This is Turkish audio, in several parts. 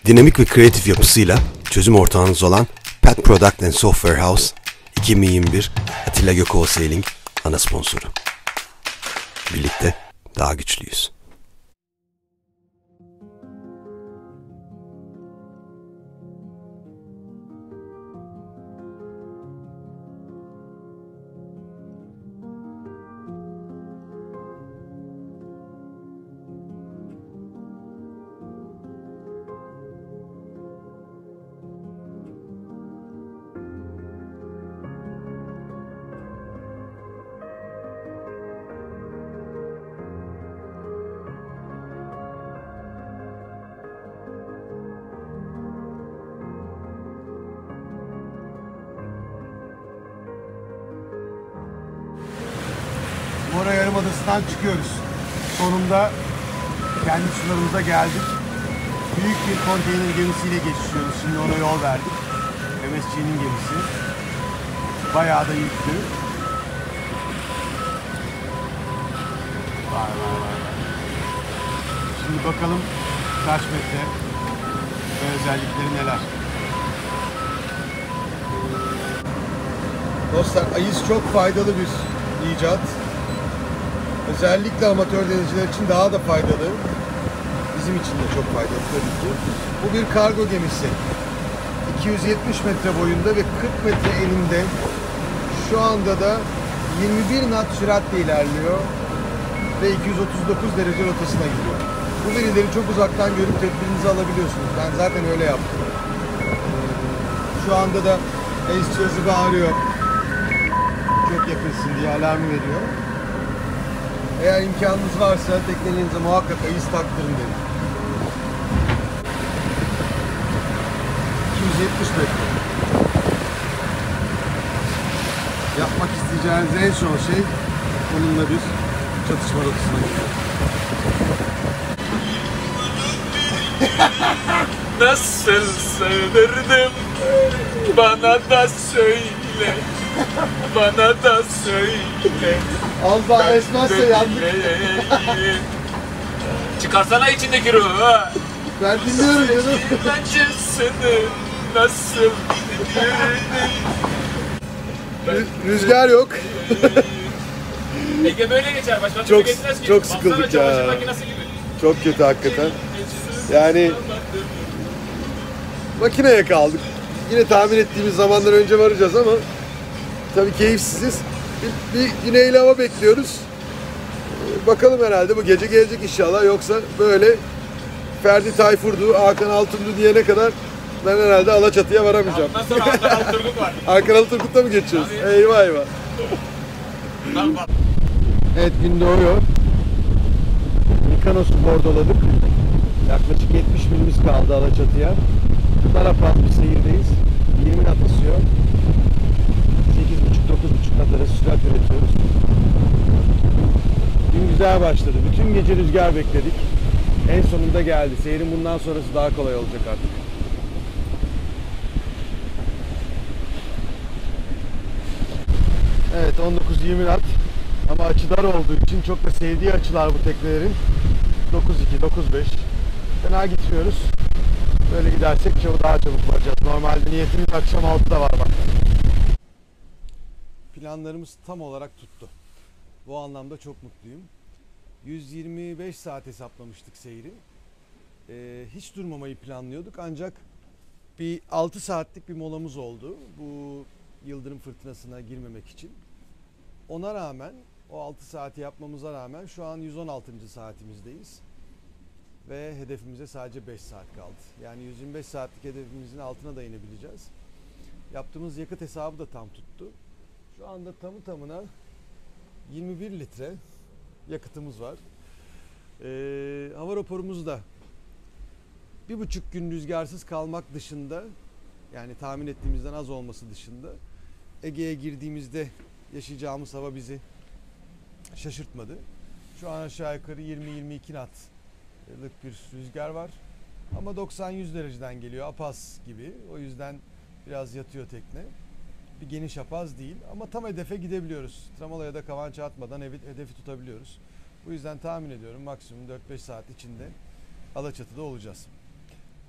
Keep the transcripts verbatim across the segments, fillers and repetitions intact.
Dinamik ve kreatif yapısıyla çözüm ortağınız olan Pet Product and Software House iki bin yirmi bir Atilla Gökova Sailing ana sponsoru. Birlikte daha güçlüyüz. Mora Yarımadası'ndan çıkıyoruz. Sonunda kendi sularımıza geldik. Büyük bir konteyner gemisiyle geçiyoruz. Şimdi ona yol verdik. M S G'nin gemisi. Bayağı da yüklü. Vay vay vay. Şimdi bakalım kaç metre ve özellikleri neler. Dostlar, ayız çok faydalı bir icat. Özellikle amatör denizciler için daha da faydalı. Bizim için de çok faydalı tabii ki. Bu bir kargo gemisi. iki yüz yetmiş metre boyunda ve kırk metre eninde. Şu anda da yirmi bir knot süratle ilerliyor ve iki yüz otuz dokuz derece rotasına gidiyor. Bu verileri çok uzaktan görüp tedbirinizi alabiliyorsunuz. Ben zaten öyle yaptım. Şu anda da ayız cihazı bağırıyor. Çok yakınsın diye alarmı veriyor. Eğer imkanınız varsa teknelerinize muhakkak ayız taktırın dedim. iki yüz yetmiş metre. Yapmak isteyeceğiniz en son şey onunla bir çatışma rotasına gitmek. Nasıl sevdirdim, bana da söyle, bana da söyle. Az daha esmezse yandık. Çıkarsana içindeki ruhu. Ben dinliyorum canım. Acısını nasıl gördün? Rüzgar yok. Ege böyle geçer, başka Çok- türlü geçmez ki. çok sıkıldık Baksana, ya. çamaşır makinesi gibi. Çok kötü hakikaten. Yani makineye kaldık. Yine tahmin ettiğimiz zamandan önce varacağız ama tabii keyifsiziz. Bir, bir güneyli hava bekliyoruz. Ee, Bakalım herhalde bu gece gelecek inşallah. Yoksa böyle Ferdi Tayfur'du, Hakan Altun'du diyene kadar ben herhalde Alaçatı'ya varamayacağım. Ondan sonra Hakan Alturgut var. Hakan Alturgut'ta mı geçiyoruz? Tabii. Eyvah eyvah. Bak bak. Evet, gün doğuyor. Mikanos'u bordoladık. Yaklaşık yetmiş milimiz kaldı Alaçatı'ya. Tarafat bir seyirdeyiz. yirmi knot esiyor. sekiz buçuk dokuz buçuk knot arası sürat üretiyoruz. Gün güzel başladı. Bütün gece rüzgar bekledik. En sonunda geldi. Seyrin bundan sonrası daha kolay olacak artık. Evet, on dokuz yirmi knot. Ama açı dar olduğu için çok da sevdiği açılar bu teknelerin. dokuz iki, dokuz beş. Fena gitmiyoruz. Böyle gidersek çok daha çabuk varacağız. Normalde niyetimiz akşam altıda var bak. Planlarımız tam olarak tuttu. Bu anlamda çok mutluyum. yüz yirmi beş saat hesaplamıştık seyri. Ee, hiç durmamayı planlıyorduk ancak bir altı saatlik bir molamız oldu. Bu yıldırım fırtınasına girmemek için. Ona rağmen, o altı saati yapmamıza rağmen şu an yüz on altıncı saatimizdeyiz. Ve hedefimize sadece beş saat kaldı. Yani yüz yirmi beş saatlik hedefimizin altına da inebileceğiz. Yaptığımız yakıt hesabı da tam tuttu. Şu anda tamı tamına yirmi bir litre yakıtımız var. Ee, hava raporumuz da bir buçuk gün rüzgarsız kalmak dışında, yani tahmin ettiğimizden az olması dışında, Ege'ye girdiğimizde yaşayacağımız hava bizi şaşırtmadı. Şu an aşağı yukarı yirmi yirmi iki knotlık bir rüzgar var. Ama doksan yüz dereceden geliyor, apaz gibi. O yüzden biraz yatıyor tekne. Bir geniş apaz değil ama tam hedefe gidebiliyoruz. Tramalaya da kavança atmadan hedefi tutabiliyoruz. Bu yüzden tahmin ediyorum maksimum dört beş saat içinde Alaçatı'da olacağız.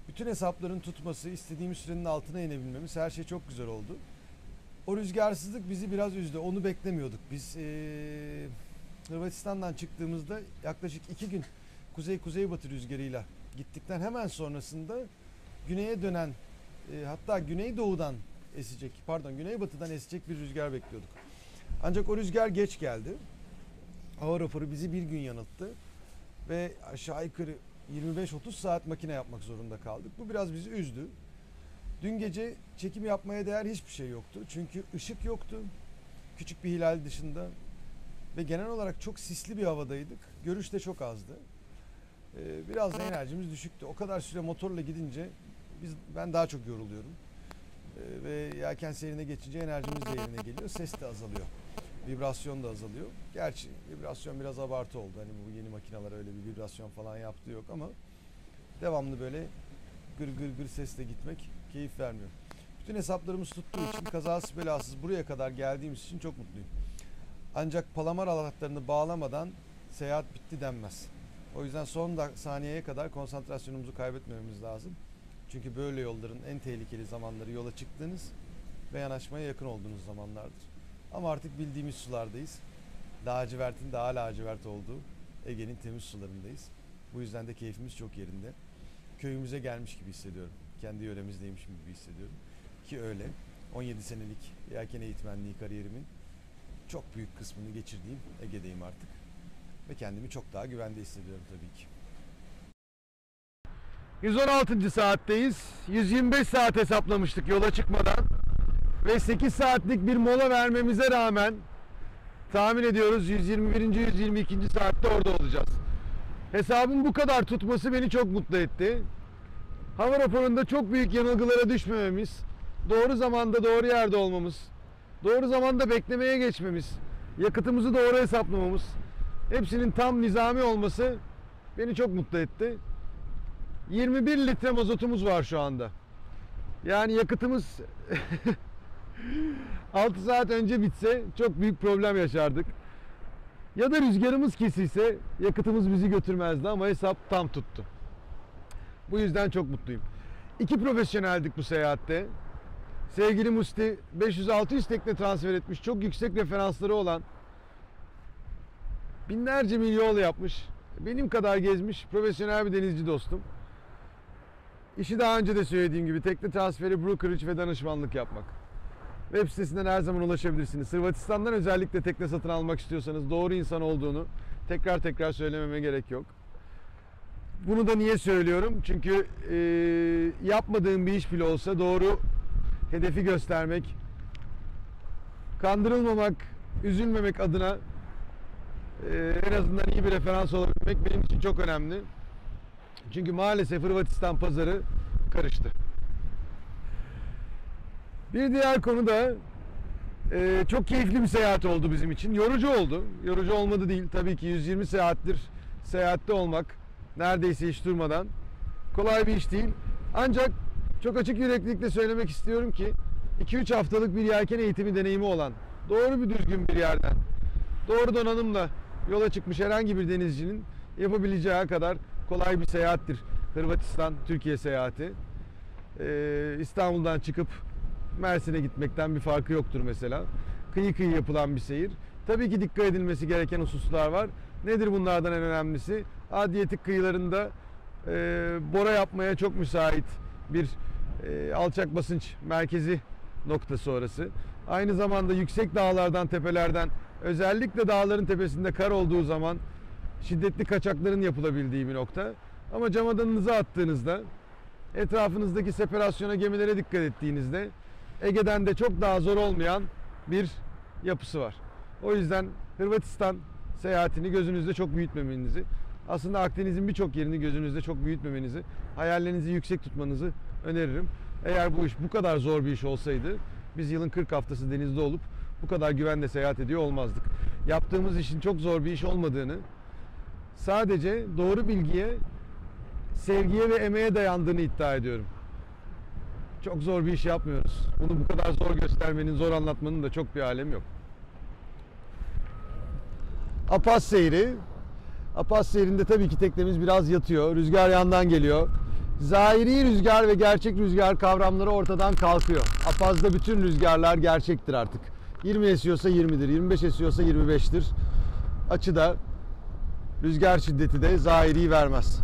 Bütün hesapların tutması, istediğimiz sürenin altına inebilmemiz, her şey çok güzel oldu. O rüzgarsızlık bizi biraz üzdü. Onu beklemiyorduk. Biz ee, Hırvatistan'dan çıktığımızda yaklaşık iki gün kuzey-kuzeybatı rüzgarıyla gittikten hemen sonrasında güneye dönen, e, hatta güneydoğudan esecek, pardon güneybatıdan esecek bir rüzgar bekliyorduk. Ancak o rüzgar geç geldi. Hava raporu bizi bir gün yanılttı ve aşağı yukarı yirmi beş otuz saat makine yapmak zorunda kaldık. Bu biraz bizi üzdü. Dün gece çekim yapmaya değer hiçbir şey yoktu. Çünkü ışık yoktu. Küçük bir hilal dışında. Ve genel olarak çok sisli bir havadaydık. Görüş de çok azdı. Ee, biraz da enerjimiz düşüktü. O kadar süre motorla gidince biz ben daha çok yoruluyorum. Ee, ve yelken seyrine geçince enerjimiz de yerine geliyor. Ses de azalıyor. Vibrasyon da azalıyor. Gerçi vibrasyon biraz abartı oldu. Hani bu yeni makineler öyle bir vibrasyon falan yaptığı yok ama devamlı böyle gır gır gır sesle gitmek keyif vermiyor. Bütün hesaplarımız tuttuğu için kazasız belasız buraya kadar geldiğimiz için çok mutluyum. Ancak Palamar halatlarını bağlamadan seyahat bitti denmez. O yüzden son da saniyeye kadar konsantrasyonumuzu kaybetmememiz lazım. Çünkü böyle yolların en tehlikeli zamanları yola çıktığınız ve yanaşmaya yakın olduğunuz zamanlardır. Ama artık bildiğimiz sulardayız. Lacivertin daha lacivert olduğu Ege'nin temiz sularındayız. Bu yüzden de keyfimiz çok yerinde. Köyümüze gelmiş gibi hissediyorum. Kendi yöremizdeymişim gibi hissediyorum. Ki öyle. on yedi senelik yelken eğitmenliği kariyerimin çok büyük kısmını geçirdiğim Ege'deyim artık. Ve kendimi çok daha güvende hissediyorum tabii ki. yüz on altıncı saatteyiz. yüz yirmi beş saat hesaplamıştık yola çıkmadan. Ve sekiz saatlik bir mola vermemize rağmen tahmin ediyoruz yüz yirmi birinci yüz yirmi ikinci saatte orada olacağız. Hesabın bu kadar tutması beni çok mutlu etti. Hava raporunda çok büyük yanılgılara düşmememiz, doğru zamanda doğru yerde olmamız, doğru zamanda beklemeye geçmemiz, yakıtımızı doğru hesaplamamız, hepsinin tam nizami olması beni çok mutlu etti. yirmi bir litre mazotumuz var şu anda. Yani yakıtımız altı saat önce bitse çok büyük problem yaşardık. Ya da rüzgarımız kesilse yakıtımız bizi götürmezdi ama hesap tam tuttu. Bu yüzden çok mutluyum. İki profesyoneldik bu seyahatte. Sevgili Musti beş yüz altı yüz tekne transfer etmiş. Çok yüksek referansları olan, binlerce mil yol yapmış, benim kadar gezmiş profesyonel bir denizci dostum. İşi daha önce de söylediğim gibi tekne transferi, brokerage ve danışmanlık yapmak. Web sitesinden her zaman ulaşabilirsiniz. Hırvatistan'dan özellikle tekne satın almak istiyorsanız doğru insan olduğunu tekrar tekrar söylememe gerek yok. Bunu da niye söylüyorum? Çünkü e, yapmadığım bir iş bile olsa doğru hedefi göstermek, kandırılmamak, üzülmemek adına e, en azından iyi bir referans olabilmek benim için çok önemli. Çünkü maalesef Hırvatistan pazarı karıştı. Bir diğer konu da e, çok keyifli bir seyahat oldu bizim için. Yorucu oldu. Yorucu olmadı değil. Tabii ki yüz yirmi saattir seyahatte olmak, neredeyse hiç durmadan kolay bir iş değil. Ancak çok açık yüreklilikle söylemek istiyorum ki iki üç haftalık bir yelken eğitimi deneyimi olan, doğru bir düzgün bir yerden, doğru donanımla yola çıkmış herhangi bir denizcinin yapabileceği kadar kolay bir seyahattir Hırvatistan-Türkiye seyahati. Ee, İstanbul'dan çıkıp Mersin'e gitmekten bir farkı yoktur mesela. Kıyı kıyı yapılan bir seyir. Tabii ki dikkat edilmesi gereken hususlar var. Nedir bunlardan en önemlisi? Adriyatik kıyılarında e, bora yapmaya çok müsait bir e, alçak basınç merkezi noktası orası. Aynı zamanda yüksek dağlardan, tepelerden, özellikle dağların tepesinde kar olduğu zaman şiddetli kaçakların yapılabildiği bir nokta. Ama camadanınızı attığınızda, etrafınızdaki separasyona, gemilere dikkat ettiğinizde Ege'den de çok daha zor olmayan bir yapısı var. O yüzden Hırvatistan seyahatini gözünüzde çok büyütmemenizi, aslında Akdeniz'in birçok yerini gözünüzde çok büyütmemenizi, hayallerinizi yüksek tutmanızı öneririm. Eğer bu iş bu kadar zor bir iş olsaydı biz yılın kırk haftası denizde olup bu kadar güvenle seyahat ediyor olmazdık. Yaptığımız işin çok zor bir iş olmadığını, sadece doğru bilgiye, sevgiye ve emeğe dayandığını iddia ediyorum. Çok zor bir iş yapmıyoruz. Bunu bu kadar zor göstermenin, zor anlatmanın da çok bir alemi yok. Apas seyri. Apas seyrinde tabii ki teknemiz biraz yatıyor. Rüzgar yandan geliyor. zahiri rüzgar ve gerçek rüzgar kavramları ortadan kalkıyor. Apaz'da bütün rüzgarlar gerçektir artık. yirmi esiyorsa yirmidir, yirmi beş esiyorsa yirmi beştir. Açıda rüzgar şiddeti de zahiri vermez.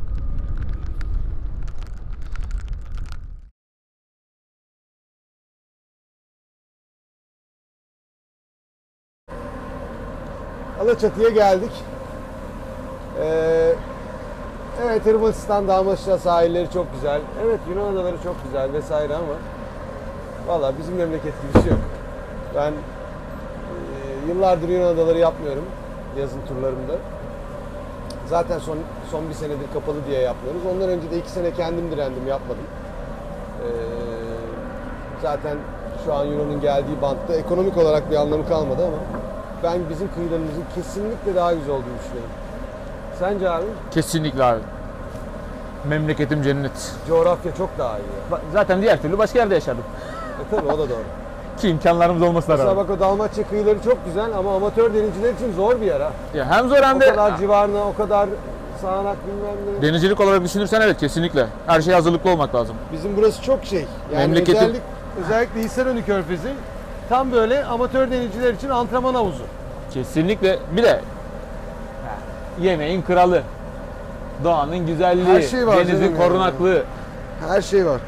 Alaçatı'ya geldik. Ee, evet, Hırvatistan, Dalmaçya sahilleri çok güzel. Evet, Yunan adaları çok güzel vesaire ama valla bizim memleket gibisi yok. Ben e, yıllardır Yunan adaları yapmıyorum yazın turlarımda. Zaten son son bir senedir kapalı diye yapmıyoruz. Ondan önce de iki sene kendim direndim, yapmadım. Ee, zaten şu an Euro'nun geldiği bantta ekonomik olarak bir anlamı kalmadı ama ben bizim kıyılarımızın kesinlikle daha güzel olduğunu düşünüyorum. Sence abi? Kesinlikle abi. Memleketim cennet. Coğrafya çok daha iyi. Ya. Zaten diğer türlü başka yerde yaşardım. E tabii, o da doğru. Ki imkanlarımız olmasına Mesela rağmen. bak, o Dalmaçya kıyıları çok güzel ama amatör denizciler için zor bir yer ha. Ya hem zor hem O de kadar civarına, o kadar sağanak bilmem ne. denizcilik olarak düşünürsen evet kesinlikle. Her şeye hazırlıklı olmak lazım. Bizim burası çok şey. Yani Memleketin- özellik, özellikle Hisarönü Körfezi tam böyle amatör denizciler için antrenman havuzu. Kesinlikle. Bir de yemeğin kralı. Doğanın güzelliği. Her şey var denizin canım korunaklığı. Her şey var.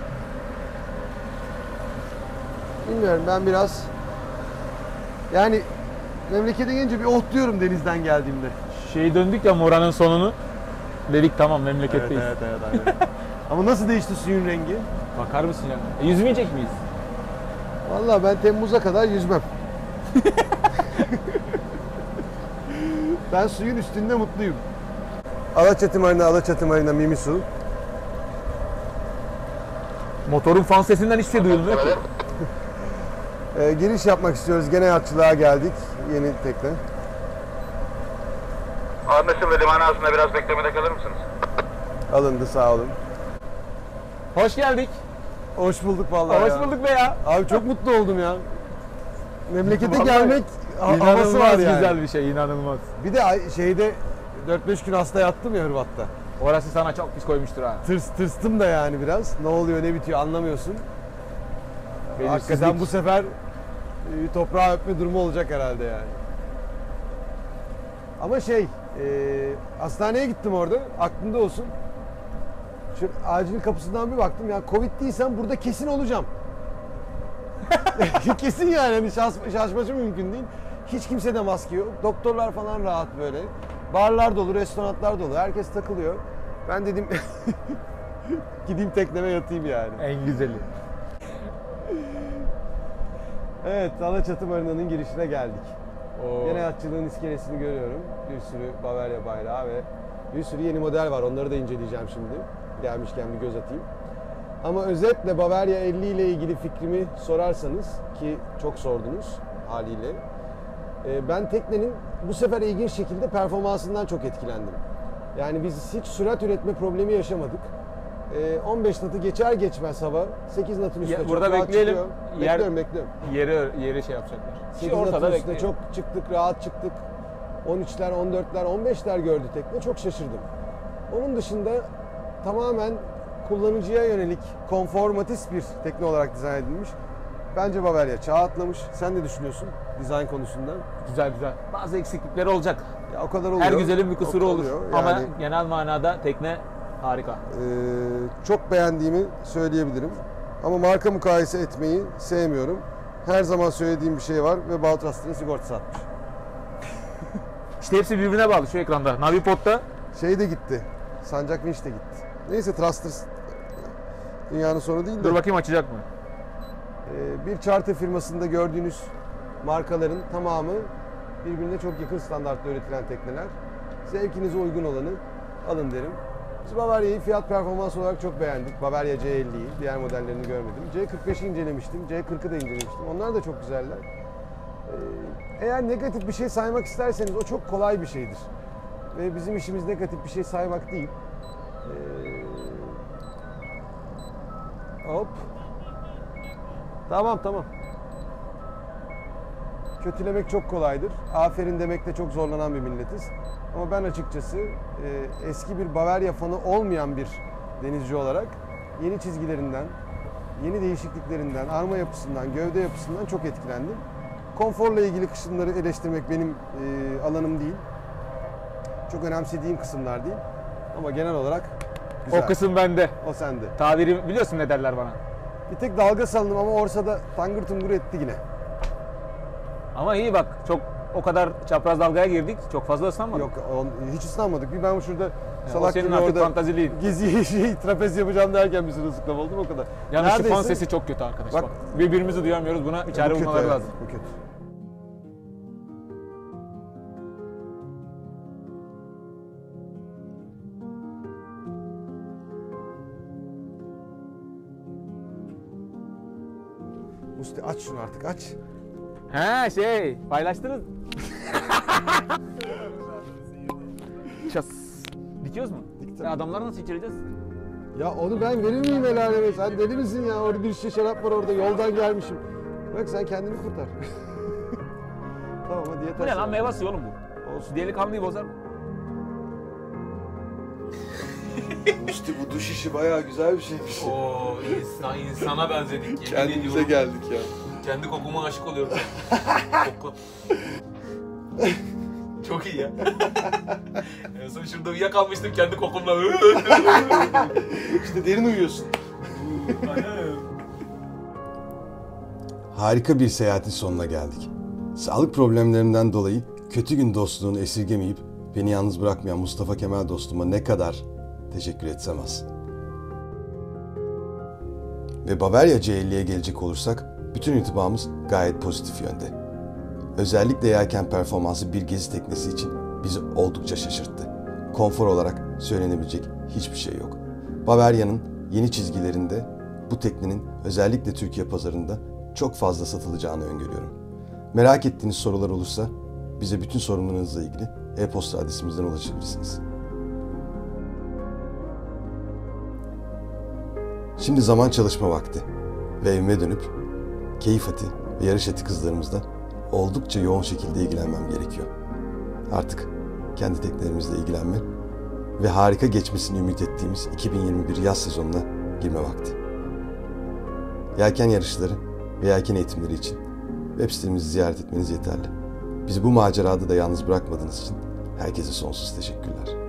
Bilmiyorum, ben biraz yani memlekete gelince bir otluyorum denizden geldiğimde. Şey döndük ya Mora'nın sonunu. Dedik tamam memleketteyiz. evet, aynen. Ama nasıl değişti suyun rengi? Bakar mısın ya? E, yüzmeyecek miyiz? Vallahi ben Temmuz'a kadar yüzmem. Ben suyun üstünde mutluyum. Alaçatı Marina, Alaçatı Marina, Mimisu. Motorun fan sesinden hiçbir şey duyulmuyor ki. Ee, giriş yapmak istiyoruz. Gene yatçılığa geldik. Yeni tekne. Anlaşıldı. Liman ağzında biraz beklemede kalır mısınız? Alındı, sağ olun. Hoş geldik. Hoş bulduk vallahi Hoş ya. bulduk be ya. Abi çok mutlu oldum ya. Memlekete Vallahi gelmek ha- havası İnanılmaz var yani. güzel bir şey, inanılmaz. Bir de ay- şeyde dört beş gün hasta yattım ya Hırvat'ta. Orası sana çok pis koymuştur ha. Tırs, tırstım da yani biraz. Ne oluyor, ne bitiyor anlamıyorsun. Belirsizlik. Hakikaten bu sefer e, toprağa öpme durumu olacak herhalde yani. Ama şey, e, hastaneye gittim orada, aklında olsun. Şu acil kapısından bir baktım ya, Covid değilsem burada kesin olacağım. Kesin yani, hani şaş, şaşması mümkün değil. Hiç kimsede maske yok. Doktorlar falan rahat böyle. Barlar dolu, restoranlar dolu. Herkes takılıyor. Ben dedim gideyim tekneme yatayım yani. En güzeli. Evet, Alaçatı Marina'nın girişine geldik. Oo. Gene yatçılığın iskelesini görüyorum. Bir sürü Bavaria bayrağı ve bir sürü yeni model var. Onları da inceleyeceğim şimdi. Gelmişken bir göz atayım. Ama özetle Bavaria elli ile ilgili fikrimi sorarsanız, ki çok sordunuz haliyle. Ben teknenin bu sefer ilginç şekilde performansından çok etkilendim. Yani biz hiç sürat üretme problemi yaşamadık. on beş knot'u geçer geçmez hava sekiz knot'un üstüne Ya, çok burada rahat bekleyelim. çıkıyor. Yer- Bekliyorum, bekliyorum. Yeri, yeri şey yapacaklar. sekiz Şu knot'un ortada üstüne bekleyelim. çok çıktık, rahat çıktık. on üçler, on dörtler, on beşler gördü tekne. Çok şaşırdım. Onun dışında tamamen kullanıcıya yönelik konformatist bir tekne olarak dizayn edilmiş. Bence Bavaria çağ atlamış. Sen ne düşünüyorsun dizayn konusunda? Güzel güzel. Bazı eksiklikleri olacak. Ya o kadar oluyor. Her güzelin bir kusuru O- olur. oluyor. Ama Yani, genel manada tekne harika. e, çok beğendiğimi söyleyebilirim. Ama marka mukayese etmeyi sevmiyorum. Her zaman söylediğim bir şey var ve Baltras'ın sigortası atmış. İşte hepsi birbirine bağlı şu ekranda. Navipod'da Şey de gitti. Sancak Winch de gitti. Neyse, Thrusters dünyanın sonu değil de. dur bakayım açacak mı? Ee, bir charter firmasında gördüğünüz markaların tamamı birbirine çok yakın standartta üretilen tekneler. Zevkinize uygun olanı alın derim. Biz Bavaria'yı fiyat performans olarak çok beğendik. Bavaria C elliyi, diğer modellerini görmedim. C kırk beşi incelemiştim, C kırkı da incelemiştim. Onlar da çok güzeller. Ee, eğer negatif bir şey saymak isterseniz o çok kolay bir şeydir. Ve bizim işimiz negatif bir şey saymak değil. Ee, hop. Tamam tamam. Kötülemek çok kolaydır. Aferin demekte çok zorlanan bir milletiz. Ama ben açıkçası e, eski bir Bavaria fanı olmayan bir denizci olarak yeni çizgilerinden, yeni değişikliklerinden, arma yapısından, gövde yapısından çok etkilendim. Konforla ilgili kısımları eleştirmek benim e, alanım değil. Çok önemsediğim kısımlar değil. Ama genel olarak güzel. O kısım bende. O sende. Tabiri biliyorsun ne derler bana. Bir tek dalga salındım ama Orsa'da tangır tungur etti yine. Ama iyi bak, çok o kadar çapraz dalgaya girdik. Çok fazla ıslanmadık. Yok on- hiç ıslanmadık. Bir ben şurada o salak senin gibi artık orada fantaziliğin. gizli şey, trapez yapacağım derken bir sırılsıklam oldum o kadar. Yalnız şu fon Neredeyse- sesi çok kötü arkadaş. Bak- Bak, birbirimizi duyamıyoruz. Buna bir çare Bu kötü, bulmaları evet, lazım. Bu kötü. Musti aç şunu artık aç. He şey, paylaştınız. Ças. Dikiyoruz mu? Diktim. Ya adamları nasıl içireceğiz? Ya onu ben verir miyim el aleme? Sen deli misin ya? Orada bir şişe şarap var orada. Yoldan gelmişim. Bırak sen kendini kurtar. Tamam hadi yeter. Bu ne sana. lan, meyve suyu oğlum bu. Olsun. Delikanlıyı bozar mı? İşte bu duş işi bayağı güzel bir şeymiş. Oo, insan, insana benzedik. Yemin Kendimize ediyorum. geldik ya. Kendi kokuma aşık oluyorum. Koku. Çok iyi ya. En son şurada uyuyakalmıştım kendi kokumla. İşte derin uyuyorsun. Harika bir seyahatin sonuna geldik. Sağlık problemlerimden dolayı kötü gün dostluğunu esirgemeyip beni yalnız bırakmayan Mustafa Kemal dostuma ne kadar teşekkür etsem az. Ve Bavaria C elliye gelecek olursak bütün intibamız gayet pozitif yönde. Özellikle yelken performansı bir gezi teknesi için bizi oldukça şaşırttı. Konfor olarak söylenebilecek hiçbir şey yok. Bavaria'nın yeni çizgilerinde bu teknenin özellikle Türkiye pazarında çok fazla satılacağını öngörüyorum. Merak ettiğiniz sorular olursa bize bütün sorunlarınızla ilgili e-posta adresimizden ulaşabilirsiniz. Şimdi zaman çalışma vakti ve evime dönüp keyif eti ve yarış eti kızlarımızla oldukça yoğun şekilde ilgilenmem gerekiyor. Artık kendi teknelerimizle ilgilenme ve harika geçmesini ümit ettiğimiz iki bin yirmi bir yaz sezonuna girme vakti. Yelken yarışları ve yelken eğitimleri için web sitemizi ziyaret etmeniz yeterli. Bizi bu macerada da yalnız bırakmadığınız için herkese sonsuz teşekkürler.